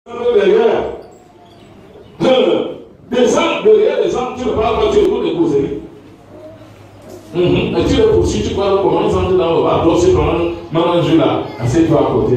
derrière. Des gens derrière les gens, tu ne parles pas, tu écoutes des causeries. Et tu les poursuis, tu parles comment ils entrent dans le bar, toi c'est pendant un jour là, assieds-toi à côté.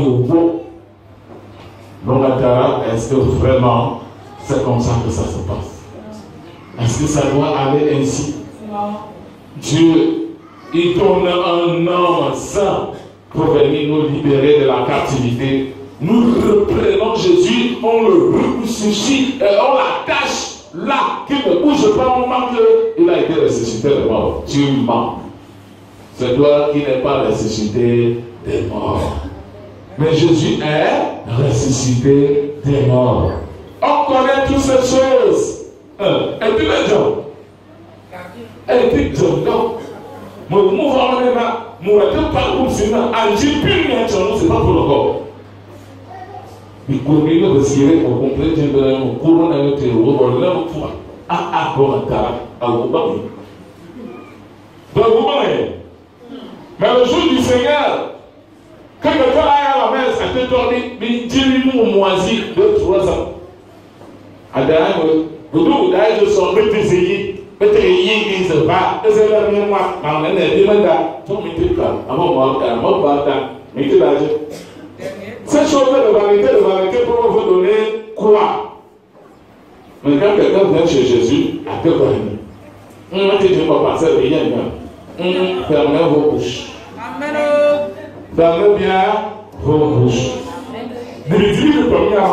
Donc la Tara, est-ce que vraiment c'est comme ça que ça se passe? Est-ce que ça doit aller ainsi? Dieu, il donne un homme saint pour venir nous libérer de la captivité. Nous reprenons Jésus, on le ressuscite et on l'attache là, qu'il ne bouge pas, on manque. Il a été ressuscité des morts. Tu mens. C'est toi qui n'es pas ressuscité des morts. Mais Jésus est ressuscité des morts. On connaît toutes ces choses. Et puis les gens. Et puis les gens. Mon mouvement est là. Mon pas pour c'est là. Agir plus rien, c'est pas pour le corps. Il connaît le respirer au complet de mon courant à notre héros, leur foi. Ah, bon, à vous parler. Donc, vous voyez. Mais le jour du Seigneur, quand quelqu'un aille à la messe, à te donner, mais dis-lui, moisi, 2-3 ans. À derrière, vous d'ailleurs, je sors, mettez-y, il se va, et c'est la même moi, on est des mandats, tout le monde est là, avant moi, mettez l'argent. Cette chose de vanité pour vous donner quoi? Mais quand quelqu'un vient chez Jésus, à quel point on va te dire, papa, c'est rien. Fermez vos bouches. Fermez bien vos bouches. Dites-lui le premier.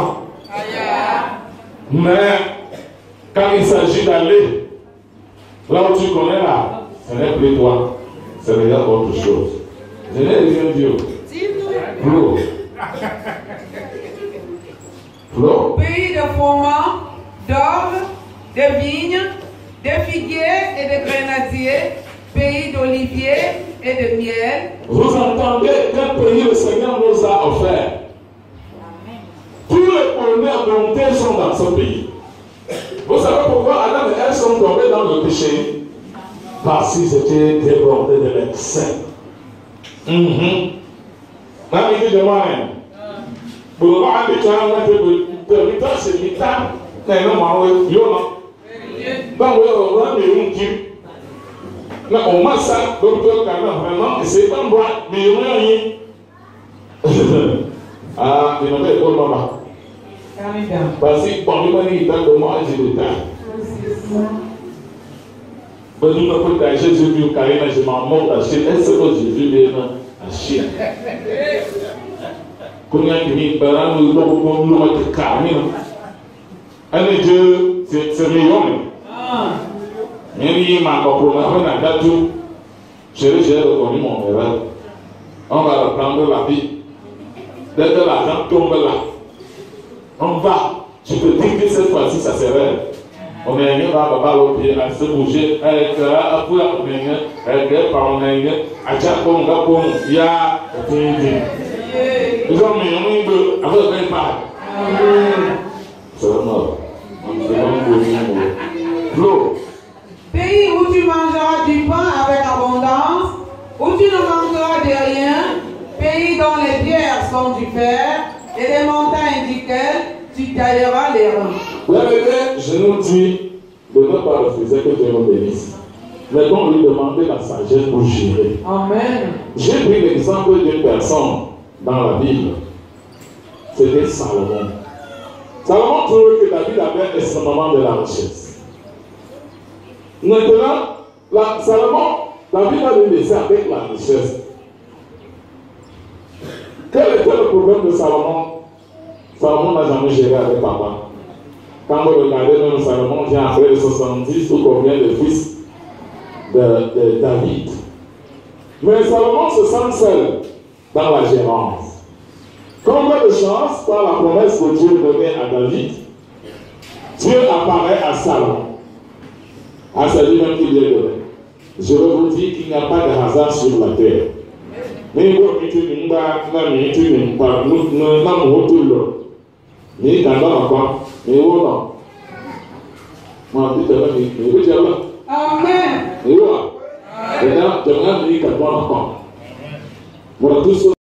Mais quand il s'agit d'aller là où tu connais là, ce n'est plus toi, c'est déjà autre chose. Je n'ai rien dit. Flo. Flo. Pays de froment, d'orge, de vignes, de figuiers et de grenadiers, pays d'oliviers et de miel. Vous entendez quel pays le Seigneur nous a offert? Tous les honneurs montés sont dans ce pays. Vous savez pourquoi Adam et Ève sont tombés dans le péché? Parce qu'ils étaient débordés de l'excès. Mamie de moi-même. Pour moi, je suis en train de c'est l'État. Mais non, moi, je suis mais on m'a ça, docteur Kana, vraiment, c'est pas moi, mais il n'y a rien. Ah, il n'y a pas de problème. Parce que pour lui, il y a de moi, j'ai le temps. Mais nous ne pouvons pas Jésus, je m'en monte à chier. Est-ce que Jésus est à chier? Comme il y a une barre, nous avons été carnés. Un Dieu, c'est million. Il m'a compris, j'ai reconnu mon erreur. On va reprendre la vie. Dès que l'argent tombe là, on va. Je te dis que cette fois-ci, ça s'éveille. On est venu à Baba au pied, à se bouger, avec la foule à venir, avec les parents, à Tchapon, Gapon, Ya, ils ont mis un peu avec les parents. C'est mort. On se demande Flo. Pays où tu mangeras du pain avec abondance, où tu ne manqueras de rien, pays dont les pierres sont du fer et les montagnes duquel tu tailleras les reins. La vérité, je nous dis de ne pas refuser que Dieu nous bénisse. Mais donc lui demander la sagesse pour gérer. Amen. J'ai pris l'exemple d'une personne dans la Bible. C'était Salomon. Salomon trouvait que David avait extrêmement de la richesse. Maintenant, Salomon, David a le laissé avec la richesse. Quel était le problème de Salomon? Salomon n'a jamais géré avec papa. Quand vous regardez même Salomon vient après les 70 ou combien de fils de David. Mais Salomon se sent seul dans la gérance. Combien de chance par la promesse que Dieu donnait à David, Dieu apparaît à Salomon. À celui-même qui lui est donné. Je veux vous dire qu'il n'y a pas de hasard sur la terre. Mais vous avez dit que Amen.